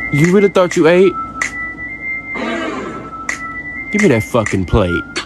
You really thought you ate? Give me that fucking plate.